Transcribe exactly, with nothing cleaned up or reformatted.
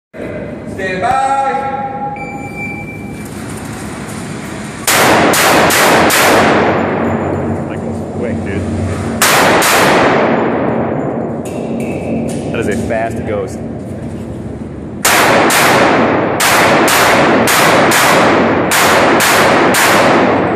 Stand by. That goes quick, dude. That is a fast ghost.